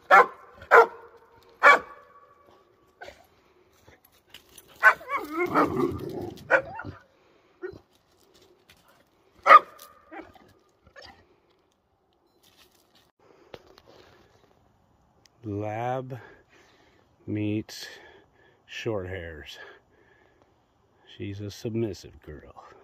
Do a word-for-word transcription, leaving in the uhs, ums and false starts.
Lab meets short hairs. She's a submissive girl.